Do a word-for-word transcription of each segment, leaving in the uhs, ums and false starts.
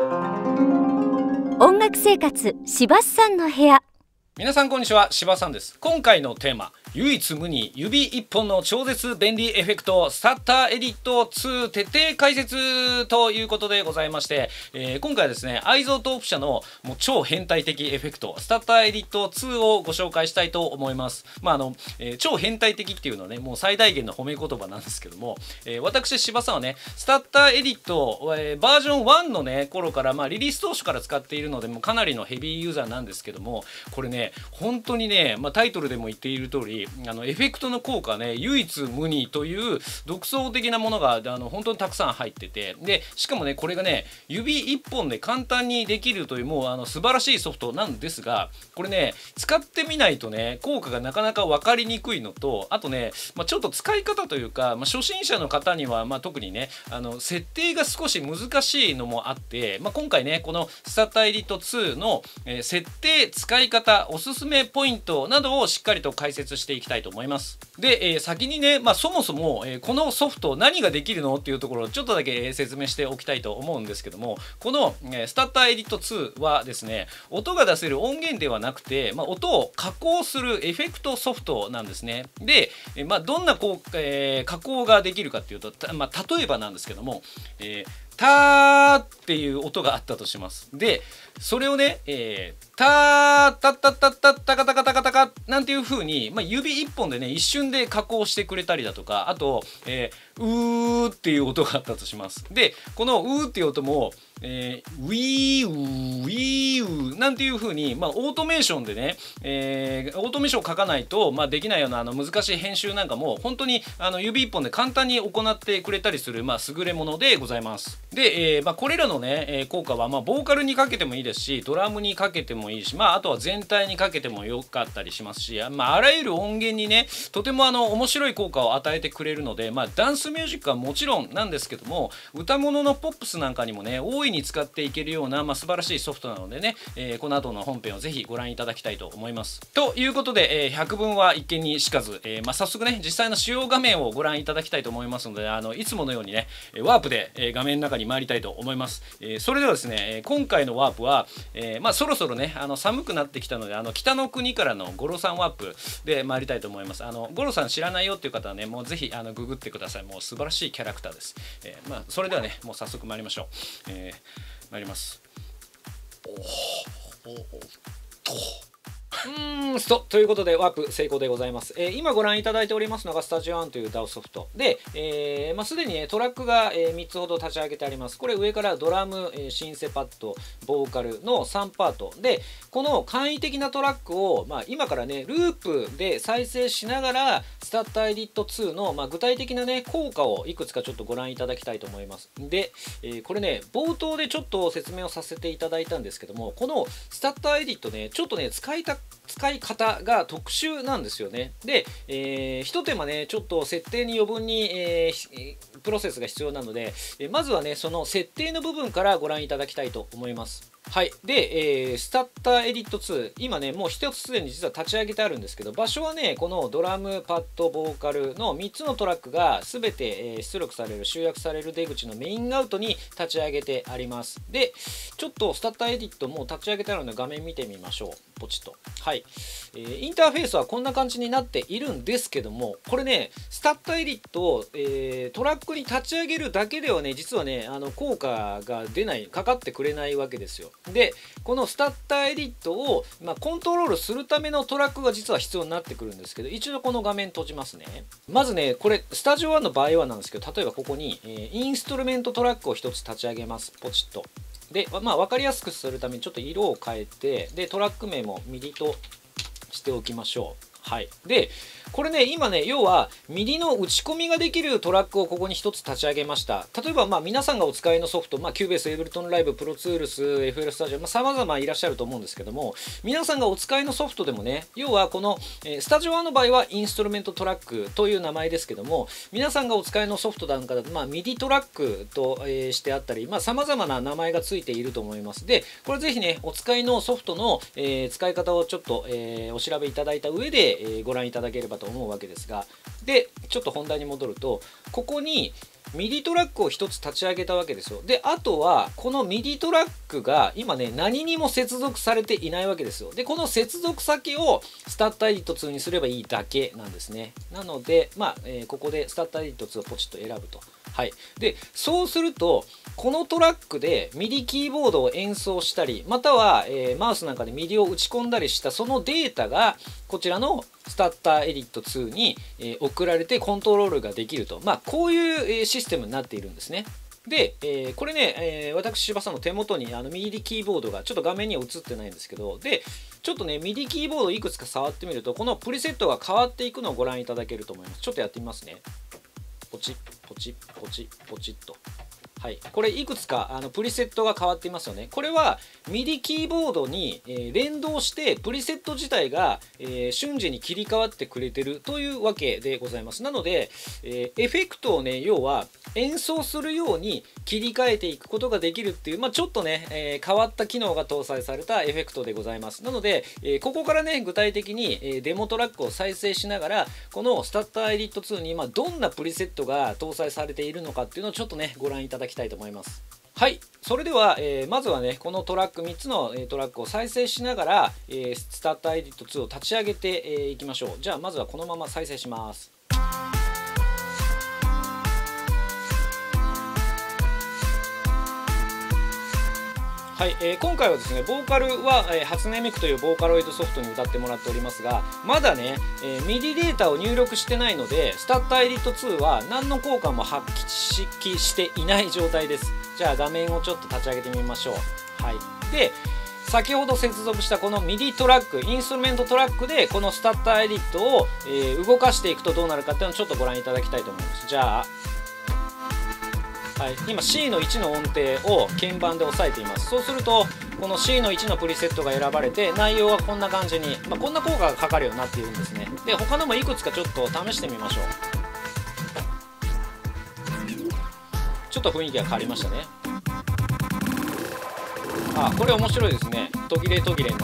音楽生活しばさんの部屋。 皆さんこんにちは、しばさんです。今回のテーマ、唯一無二指一本の超絶便利エフェクトスタッターエディットツー徹底解説ということでございまして、えー、今回はですねアイゾートープ社のもう超変態的エフェクトスタッターエディットツーをご紹介したいと思います。まああの、えー、超変態的っていうのはねもう最大限の褒め言葉なんですけども、えー、私しばさんはねスタッターエディット、えー、バージョンワンのね頃から、まあ、リリース当初から使っているのでもうかなりのヘビーユーザーなんですけども、これね本当にね、まあ、タイトルでも言っている通りあのエフェクトの効果ね唯一無二という独創的なものがあの本当にたくさん入ってて、でしかもねこれがね指いっぽんで簡単にできるというもうあの素晴らしいソフトなんですが、これね使ってみないとね効果がなかなか分かりにくいのと、あとね、まあ、ちょっと使い方というか、まあ、初心者の方には、まあ、特にねあの設定が少し難しいのもあって、まあ、今回ねこのスタッターエディットツーの、えー、設定使い方おすすめポイントなどをしっかりと解説していきたいと思います。で、えー、先にね、まあ、そもそも、えー、このソフト何ができるのっていうところをちょっとだけ、えー、説明しておきたいと思うんですけども、この、えー、スタッターエディットツーはですね音が出せる音源ではなくて、まあ、音を加工するエフェクトソフトなんですね。で、えーまあ、どんなこう、えー、加工ができるかっていうと、まあ、例えばなんですけども、えーターっていう音があったとします。で、それをね、えー、タータッタッタッタッタカタカタカタカなんていう風に、まあ、指一本でね、一瞬で加工してくれたりだとか、あと、えー、うーっていう音があったとします。で、このうーっていう音も、えー、ウィーウーウィーウーなんていう風に、まあ、オートメーションでね、えー、オートメーションを書かないと、まあ、できないようなあの難しい編集なんかも本当にあの指一本で簡単に行ってくれたりする、まあ、優れものでございます。で、えーまあ、これらのね、えー、効果は、まあ、ボーカルにかけてもいいですし、ドラムにかけてもいいし、まあ、あとは全体にかけてもよかったりしますし、まあ、あらゆる音源にねとてもあの面白い効果を与えてくれるので、まあ、ダンスミュージックはもちろんなんですけども、歌物のポップスなんかにもね大いに使っていけるような、まあ、素晴らしいソフトなのでね、えー、この後の本編をぜひご覧いただきたいと思います。ということで、えー、百聞は一見にしかず、えーまあ、早速ね実際の使用画面をご覧いただきたいと思いますので、あのいつものようにねワープで、えー、画面の中に参りたいと思います。えー、それではですね今回のワープは、えーまあ、そろそろねあの寒くなってきたので、あの北の国からのゴロさんワープで参りたいと思います。あのゴロさん知らないよっていう方はねもうぜひあのググってください。もう素晴らしいキャラクターです。えーまあ、それではねもう早速参りましょう。えー、参ります。おおおとうーんストということでワープ成功でございます。えー、今ご覧いただいておりますのがスタジオワンという ダオ ソフトで、えーまあ、すでに、ね、トラックが、えー、みっつほど立ち上げてあります。これ上からドラム、えー、シンセパッド、ボーカルのさんパートで、この簡易的なトラックを、まあ、今からねループで再生しながらスタッターエディットツーの、まあ、具体的なね効果をいくつかちょっとご覧いただきたいと思います。で、えー、これね冒頭でちょっと説明をさせていただいたんですけども、このスタッターエディットねちょっとね使いた使い方が特殊なんですよね。で、えー、ひと手間ねちょっと設定に余分に、えー、プロセスが必要なので、えまずはねその設定の部分からご覧いただきたいと思います。はい。で、えー、スタッターエディットツー、今ね、もう一つすでに実は立ち上げてあるんですけど、場所はね、このドラム、パッド、ボーカルのみっつのトラックが全て、えー、出力される、集約される出口のメインアウトに立ち上げてあります。で、ちょっとスタッターエディットもう立ち上げてあるので画面見てみましょう。ポチッと。はい。えー、インターフェースはこんな感じになっているんですけども、これね、スタッターエディットを、えー、トラックに立ち上げるだけではね、実はね、あの効果が出ない、かかってくれないわけですよ。でこのスタッターエディットを、まあ、コントロールするためのトラックが実は必要になってくるんですけど、一度この画面閉じますね。まずねこれスタジオワンの場合はなんですけど、例えばここに、えー、インストルメントトラックをひとつ立ち上げます。ポチッと。で、まあ、分かりやすくするためにちょっと色を変えて、でトラック名もミディとしておきましょう。はい。でこれね今ね要はミディの打ち込みができるトラックをここにひとつ立ち上げました。例えばまあ皆さんがお使いのソフト、まあ、キューベース、エイブルトンライブ、プロツールス、エフエル スタジオ、まあ、様々いらっしゃると思うんですけども、皆さんがお使いのソフトでもね要はこの、えー、スタジオワンの場合はインストルメントトラックという名前ですけども、皆さんがお使いのソフトなんかだと、まあ、ミディトラックと、えー、してあったり、まあ、様々な名前がついていると思います。でこれぜひねお使いのソフトの、えー、使い方をちょっと、えー、お調べいただいた上で、えー、ご覧いただければと思うわけですが、でちょっと本題に戻ると、ここにミディトラックをひとつ立ち上げたわけですよ。であとはこのミディトラックが今ね何にも接続されていないわけですよ。でこの接続先をスタッターエディットツーにすればいいだけなんですね。なのでまあ、えー、ここでスタッターエディットツーをポチッと選ぶと。はい、でそうするとこのトラックで ミディ キーボードを演奏したりまたは、えー、マウスなんかで ミディ を打ち込んだりしたそのデータがこちらのスタッターエディットツーに、えー、送られてコントロールができると、まあ、こういう、えー、システムになっているんですね。で、えー、これね、えー、私柴さんの手元にあの ミディ キーボードがちょっと画面には映ってないんですけど、でちょっとね ミディ キーボードいくつか触ってみるとこのプリセットが変わっていくのをご覧いただけると思います。ちょっとやってみますね。ポチッポチッポチッポチッと。はい、これいくつかあのプリセットが変わっていますよね。これは ミディ キーボードに、えー、連動してプリセット自体が、えー、瞬時に切り替わってくれてるというわけでございます。なので、えー、エフェクトをね要は演奏するように切り替えていくことができるっていう、まあ、ちょっとね、えー、変わった機能が搭載されたエフェクトでございます。なので、えー、ここからね具体的に、えー、デモトラックを再生しながらこのスタッターエディットツーに、まあ、どんなプリセットが搭載されているのかっていうのをちょっとねご覧いただきたいと思います。はい、それでは、えー、まずはねこのトラックみっつの、えー、トラックを再生しながら、えー、スタッターエディットツーを立ち上げてい、えー、きましょう。じゃあまずはこのまま再生します。はい、えー、今回はですねボーカルは、えー、初音ミクというボーカロイドソフトに歌ってもらっておりますが、まだね、えー、ミディ データを入力してないのでスタッターエディットツーは何の効果も発揮していない状態です。じゃあ画面をちょっと立ち上げてみましょう。はい、で先ほど接続したこの ミディ トラックインストゥルメントトラックでこのスタッターエディットを、えー、動かしていくとどうなるかっていうのをちょっとご覧いただきたいと思います。じゃあはい、今 シーのいちの音程を鍵盤で押さえています。そうするとこの シーのいちのプリセットが選ばれて内容はこんな感じに、まあ、こんな効果がかかるようになっているんですね。で他のもいくつかちょっと試してみましょう。ちょっと雰囲気が変わりましたね。あ、これ面白いですね。途切れ途切れになって。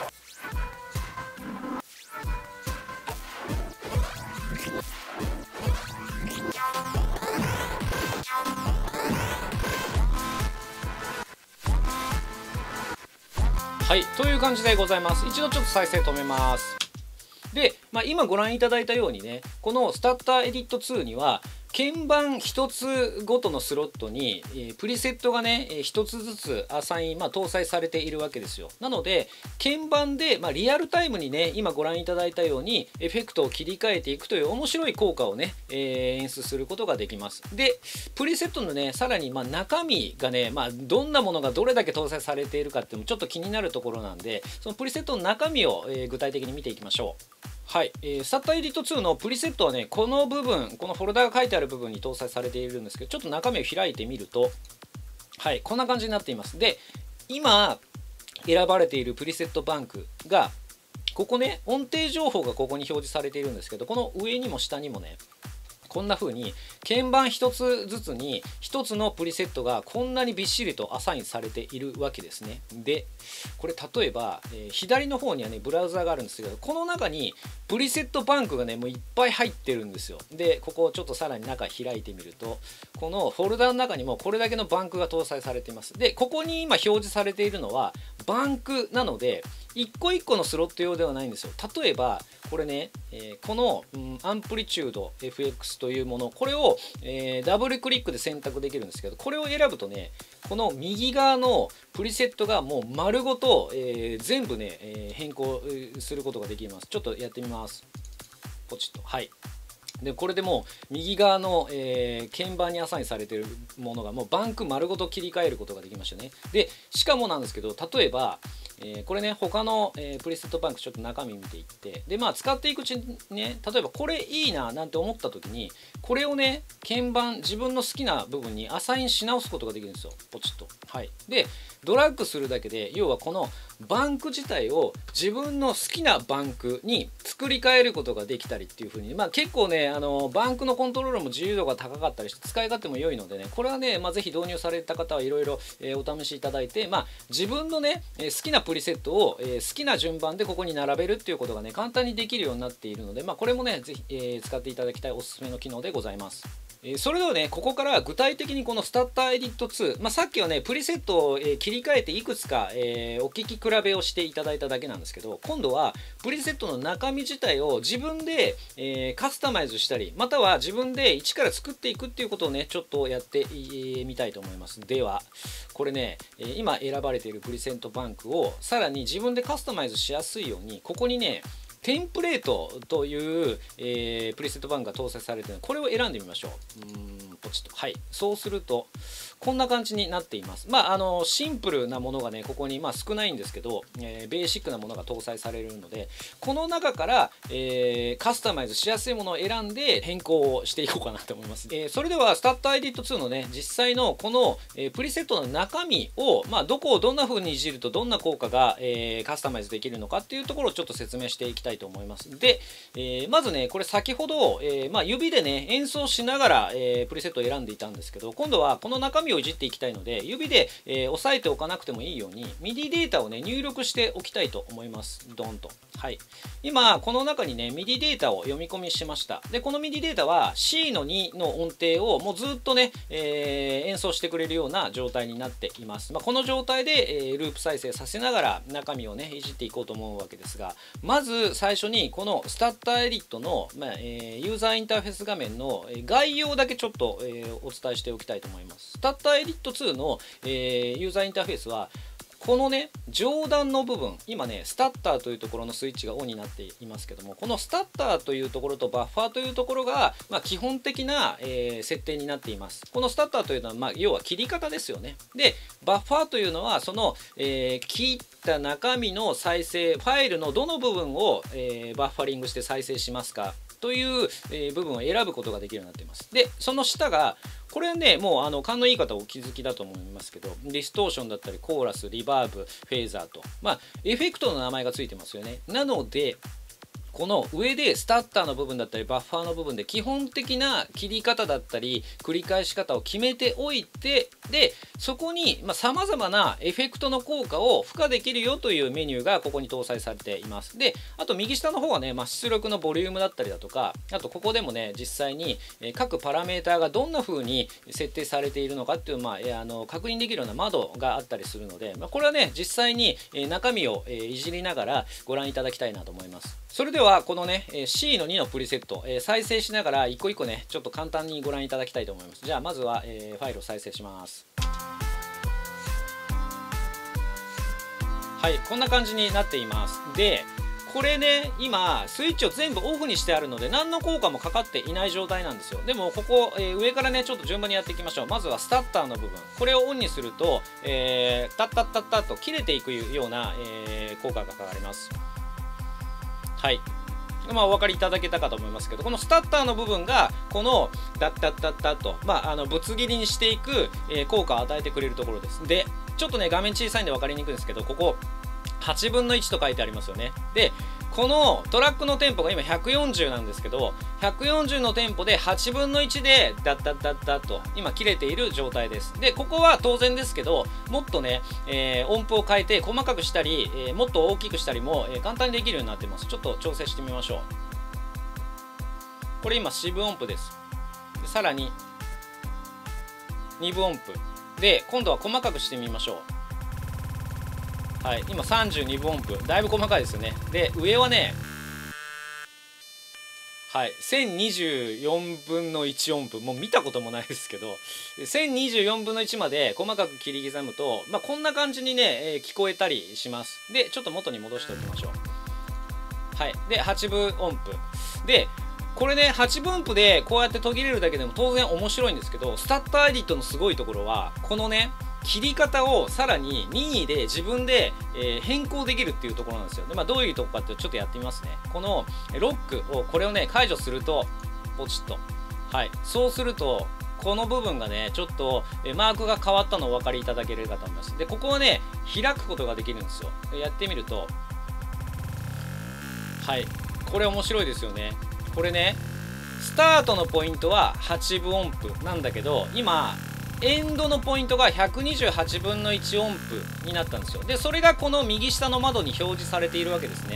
はい、という感じでございます。一度ちょっと再生止めます。で、まあ、今ご覧いただいたようにねこのスタッターエディットツーには鍵盤ひとつごとのスロットに、えー、プリセットがね、えー、ひとつずつアサイン、まあ、搭載されているわけですよ。なので鍵盤で、まあ、リアルタイムにね今ご覧いただいたようにエフェクトを切り替えていくという面白い効果をね、えー、演出することができます。でプリセットのねさらにまあ中身がね、まあ、どんなものがどれだけ搭載されているかっていうのもちょっと気になるところなんでそのプリセットの中身を、えー、具体的に見ていきましょう。はい、えー、スタッターエディットツーのプリセットはねこの部分このフォルダが書いてある部分に搭載されているんですけどちょっと中身を開いてみるとはいこんな感じになっています。で今選ばれているプリセットバンクがここね音程情報がここに表示されているんですけどこの上にも下にもねこんな風に鍵盤ひとつずつにひとつのプリセットがこんなにびっしりとアサインされているわけですね。でこれ例えば、えー、左の方にはねブラウザがあるんですけどこの中にプリセットバンクがねもういっぱい入ってるんですよ。でここをちょっとさらに中開いてみるとこのフォルダの中にもこれだけのバンクが搭載されています。でここに今表示されているのはバンクなので一個一個のスロット用ではないんですよ。例えばこれね、えー、この、うん、アンプリチュード エフエックス というものこれを、えー、ダブルクリックで選択できるんですけどこれを選ぶとねこの右側のプリセットがもう丸ごと、えー、全部ね、えー、変更することができます。ちょっとやってみます。ポチッとはいでこれでもう右側の、えー、鍵盤にアサインされているものがもうバンク丸ごと切り替えることができましたね。でしかもなんですけど例えば、えー、これね他の、えー、プリセットバンクちょっと中身見ていってでまあ使っていくうちにね例えばこれいいななんて思った時にこれをね鍵盤自分の好きな部分にアサインし直すことができるんですよ。ポチッとはいでドラッグするだけで要はこのバンク自体を自分の好きなバンクに作り変えることができたりっていう風にまあ結構ねあのバンクのコントロールも自由度が高かったりして使い勝手も良いのでねこれはね、まあ、ぜひ導入された方はいろいろお試しいただいて、まあ、自分のね好きなプリセットをえ好きな順番でここに並べるっていうことがね簡単にできるようになっているので、まあ、これもねぜひ、えー、使っていただきたいおすすめの機能でございます。 えー、それではね、ここから具体的にこのスタッターエディットツー、まあ、さっきはねプリセットを、えー、切り替えていくつか、えー、お聞き比べをしていただいただけなんですけど、今度はプリセットの中身自体を自分で、えー、カスタマイズしたり、または自分で一から作っていくっていうことをねちょっとやってみたいと思います。ではこれね、今選ばれているプリセットバンクをさらに自分でカスタマイズしやすいように、ここにねテンプレートという、えー、プリセットバンクが搭載されているので、これを選んでみましょう。うーんポチッと、はい、そうするとこんな感じになっています。まああのシンプルなものがねここにまあ少ないんですけど、えー、ベーシックなものが搭載されるので、この中から、えー、カスタマイズしやすいものを選んで変更をしていこうかなと思います。えー、それではスタッターエディットツーのね実際のこの、えー、プリセットの中身を、まあ、どこをどんな風にいじるとどんな効果が、えー、カスタマイズできるのかっていうところをちょっと説明していきたいと思います。で、えー、まずねこれ先ほど、えーまあ、指でね演奏しながら、えー、プリセットを選んでいたんですけど、今度はこの中身をいじっていきたいので、指で、えー、押さえておかなくてもいいように ミディ データをね入力しておきたいと思います。ドンと、はい、今この中にね ミディ データを読み込みしました。でこの ミディ データは シーのに の音程をもうずっとね、えー、演奏してくれるような状態になっています。まあ、この状態で、えー、ループ再生させながら中身をねいじっていこうと思うわけですが、まず最初にこのスタッターエディットの、まあえー、ユーザーインターフェース画面の概要だけちょっと、えー、お伝えしておきたいと思います。スタッターエディットツーの、えー、ユーザーインターフェースはこのね上段の部分、今ねスタッターというところのスイッチがオンになっていますけども、このスタッターというところとバッファーというところが、まあ、基本的な、えー、設定になっています。このスタッターというのは、まあ、要は切り方ですよね。でバッファーというのはその、えー、切った中身の再生、ファイルのどの部分を、えー、バッファリングして再生しますかという、えー、部分を選ぶことができるようになっています。でその下がこれはねもうあの勘のいい方お気づきだと思いますけど、ディストーションだったりコーラス、リバーブ、フェーザーと、まあエフェクトの名前がついてますよね。なのでこの上でスタッターの部分だったりバッファーの部分で基本的な切り方だったり繰り返し方を決めておいて、でそこにさまざまなエフェクトの効果を付加できるよというメニューがここに搭載されています。であと右下の方はね、まあ、出力のボリュームだったりだとか、あとここでもね実際に各パラメーターがどんな風に設定されているのかっていう、まあ、あの確認できるような窓があったりするので、まあ、これはね実際に中身をいじりながらご覧いただきたいなと思います。それではこのね シーのに のプリセット、えー、再生しながら一個一個ねちょっと簡単にご覧いただきたいと思います。じゃあまずは、えー、ファイルを再生します。はい、こんな感じになっています。でこれね今スイッチを全部オフにしてあるので何の効果もかかっていない状態なんですよ。でもここ、えー、上からねちょっと順番にやっていきましょう。まずはスタッターの部分、これをオンにすると、えー、タッタッタッタッと切れていくような、えー、効果がかかります。はい、まあ、お分かりいただけたかと思いますけど、このスタッターの部分がこのダッダッダッダッと、まあ、あのぶつ切りにしていく、えー、効果を与えてくれるところです。でちょっとね画面小さいんで分かりにくいんですけど、ここはちぶんのいちと書いてありますよね。でこのトラックのテンポが今ひゃくよんじゅうなんですけど、ひゃくよんじゅうのテンポではちぶんのいちでダッダッダッダッと今切れている状態です。でここは当然ですけど、もっとね、えー、音符を変えて細かくしたり、えー、もっと大きくしたりも、えー、簡単にできるようになってます。ちょっと調整してみましょう。これ今四分音符です。でさらににぶ音符で今度は細かくしてみましょう。はい、今さんじゅうにぶ音符、だいぶ細かいですよね。で上はね、はい、せんにじゅうよんぶんのいち音符、もう見たこともないですけどせんにじゅうよんぶんのいちまで細かく切り刻むと、まあ、こんな感じにね、えー、聞こえたりします。でちょっと元に戻しておきましょう。はい、ではちぶん音符でこれねはちぶん音符でこうやって途切れるだけでも当然面白いんですけど、スタッターエディットのすごいところはこのね切り方をさらに任意で自分で、えー、変更できるっていうところなんですよ。で、まあ、どういうとこかってちょっとやってみますね。このロックをこれをね解除するとポチッと、はい、そうするとこの部分がねちょっとマークが変わったのをお分かりいただけるかと思います。でここはね開くことができるんですよ。やってみると、はい、これ面白いですよね。これねスタートのポイントははちぶん音符なんだけど、今エンドのポイントがひゃくにじゅうはちぶんのいち音符になったんですよ。でそれがこの右下の窓に表示されているわけですね。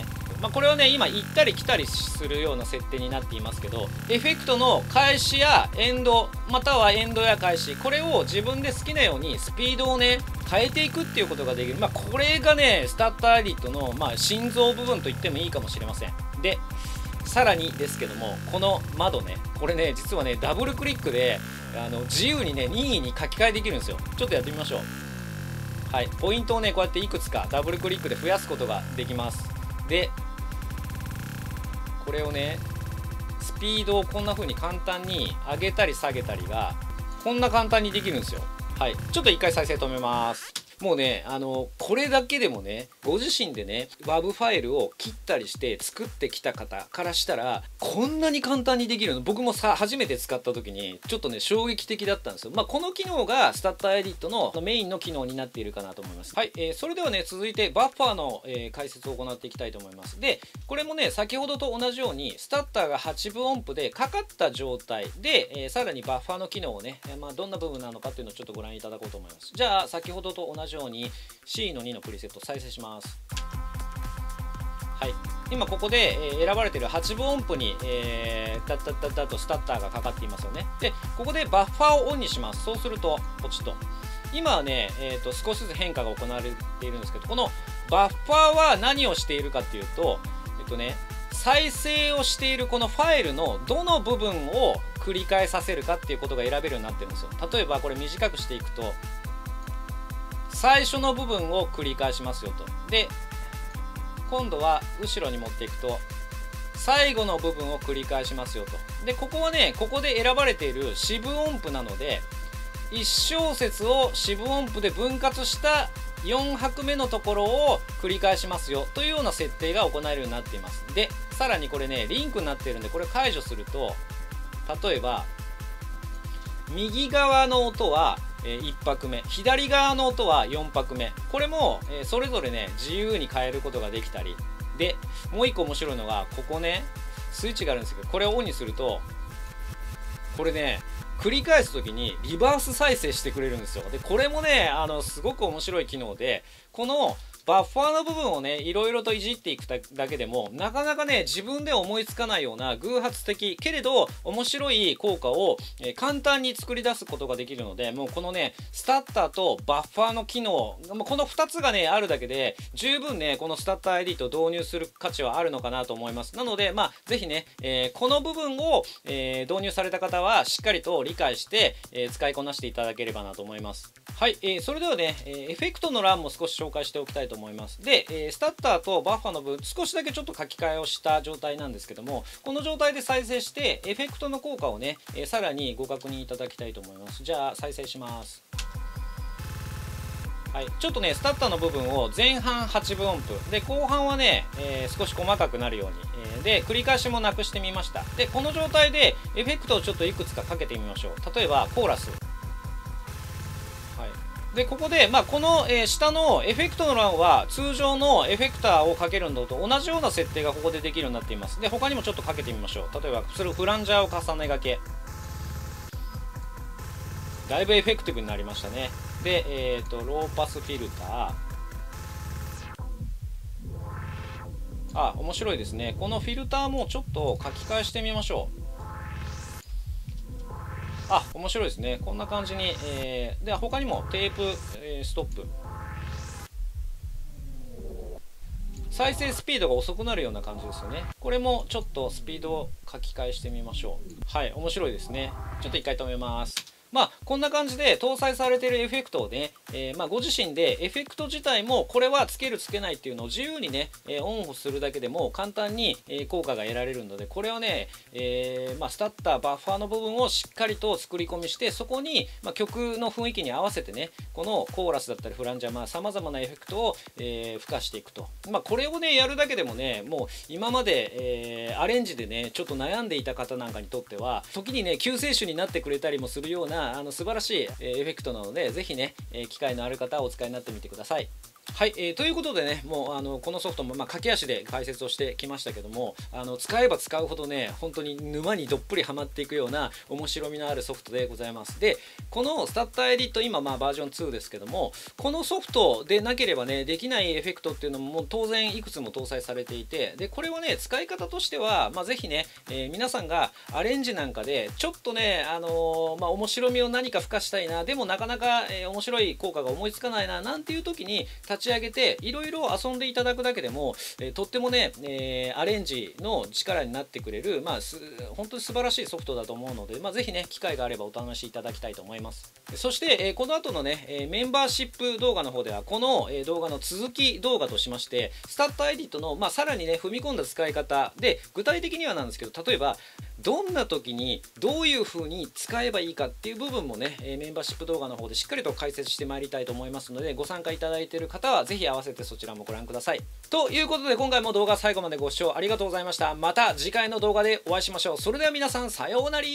まあ、これはね今行ったり来たりするような設定になっていますけど、エフェクトの開始やエンド、またはエンドや開始、これを自分で好きなようにスピードをね変えていくっていうことができる。まあ、これがねスタッターエディットの、まあ、心臓部分と言ってもいいかもしれません。でさらにですけども、この窓ね、これね実はねダブルクリックであの自由にね任意に書き換えできるんですよ。ちょっとやってみましょう。はい、ポイントをねこうやっていくつかダブルクリックで増やすことができます。でこれをねスピードをこんな風に簡単に上げたり下げたりがこんな簡単にできるんですよ。はい、ちょっと一回再生止めます。もうねあのこれだけでもねご自身でね ワブ ファイルを切ったりして作ってきた方からしたらこんなに簡単にできるの、僕もさ初めて使った時にちょっとね衝撃的だったんですよ。まあこの機能がスタッターエディットのメインの機能になっているかなと思います。はい、えー、それではね続いてバッファーの、えー、解説を行っていきたいと思います。でこれもね先ほどと同じようにスタッターがはちぶ音符でかかった状態で、えー、さらにバッファーの機能をね、えーまあ、どんな部分なのかっていうのをちょっとご覧いただこうと思います。じゃあ先ほどと同じように シー のにのプリセット再生します。はい、今ここで、えー、選ばれているはちぶ音符に、えー、ダッダッダッダッとスタッターがかかっていますよね。でここでバッファーをオンにします。そうするとポチッと今はね、えー、と少しずつ変化が行われているんですけど、このバッファーは何をしているかっていうと、えっとね再生をしているこのファイルのどの部分を繰り返させるかっていうことが選べるようになってるんですよ。例えばこれ短くしていくと最初の部分を繰り返しますよと。で今度は後ろに持っていくと最後の部分を繰り返しますよと。でここはねここで選ばれている四分音符なのでいち小節を四分音符で分割したよん拍目のところを繰り返しますよというような設定が行えるようになっています。でさらにこれねリンクになっているんで、これ解除すると例えば右側の音はいち拍目、左側の音はよん拍目、これもそれぞれね自由に変えることができたりで、もう一個面白いのがここねスイッチがあるんですけど、これをオンにするとこれね繰り返す時にリバース再生してくれるんですよ。でこれもねあのすごく面白い機能で、このバッファーの部分をねいろいろといじっていくだけでもなかなかね自分で思いつかないような偶発的けれど面白い効果を、えー、簡単に作り出すことができるので、もうこのねスタッターとバッファーの機能、このふたつがねあるだけで十分ねこのスタッターエディットを導入する価値はあるのかなと思います。なのでまあぜひね、えー、この部分を、えー、導入された方はしっかりと理解して、えー、使いこなしていただければなと思います。はい、えー、それではね、えー、エフェクトの欄も少し紹介しておきたいと思います。で、えー、スタッターとバッファーの部分少しだけちょっと書き換えをした状態なんですけども、この状態で再生してエフェクトの効果をね、えー、さらにご確認いただきたいと思います。じゃあ再生します。はい、ちょっとねスタッターの部分を前半はちぶ音符で後半はね、えー、少し細かくなるように、えー、で繰り返しもなくしてみました。でこの状態でエフェクトをちょっといくつかかけてみましょう。例えばコーラス、でここで、まあ、この、えー、下のエフェクトの欄は通常のエフェクターをかけるのと同じような設定がここでできるようになっています。で他にもちょっとかけてみましょう。例えばそれをフランジャーを重ねがけ、だいぶエフェクティブになりましたね。で、えー、とローパスフィルター、あ面白いですね。このフィルターもちょっと書き換えしてみましょう。あ面白いですね。こんな感じに、えー、では他にもテープ、えー、ストップ、再生スピードが遅くなるような感じですよね。これもちょっとスピードを書き換えしてみましょう。はい面白いですね。ちょっと一回止めます。まあこんな感じで搭載されているエフェクトをね、えー、まあご自身でエフェクト自体もこれはつけるつけないっていうのを自由にね、えー、オンオフするだけでも簡単に、えー、効果が得られるので、これはね、えーまあ、スタッターバッファーの部分をしっかりと作り込みして、そこに、まあ、曲の雰囲気に合わせてねこのコーラスだったりフランジャーさまざ、まなエフェクトを、えー、付加していくと、まあ、これをねやるだけでもねもう今まで、えー、アレンジでねちょっと悩んでいた方なんかにとっては時にね救世主になってくれたりもするようなあの素晴らしいエフェクトなので、ぜひね機会のある方はお使いになってみてください。 はい、えーということでね、もうあのこのソフトもまあ駆け足で解説をしてきましたけども、あの使えば使うほどね、本当に沼にどっぷりハマっていくような面白みのあるソフトでございます。で、このスタッターエディット、今まあバージョンツーですけども、このソフトでなければねできないエフェクトっていうのももう当然いくつも搭載されていて、でこれはね使い方としては、まあ、ぜひね、えー、皆さんがアレンジなんかでちょっとね、あのー、まあ、面白みを何か付加したいな、でもなかなか、えー、面白い効果が思いつかないななんていう時に立ち上げていろいろ遊んでいただくだけでも、えー、とってもね、えー、アレンジの力になってくれる、まあ、す本当に素晴らしいソフトだと思うので、まあ、ぜひね機会があればお試しいただきたいと思います。そして、えー、この後のね、えー、メンバーシップ動画の方ではこの、えー、動画の続き動画としまして、スタッターエディットの、まあ、さらにね踏み込んだ使い方で、具体的にはなんですけど、例えばどんな時にどういう風に使えばいいかっていう部分もね、えー、メンバーシップ動画の方でしっかりと解説してまいりたいと思いますので、ご参加いただいている方はぜひ合わせてそちらもご覧ください。ということで、今回も動画最後までご視聴ありがとうございました。また次回の動画でお会いしましょう。それでは皆さん、さようなら。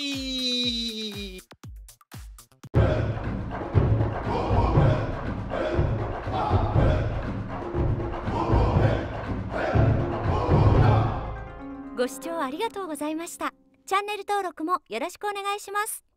ご視聴ありがとうございました。チャンネル登録もよろしくお願いします。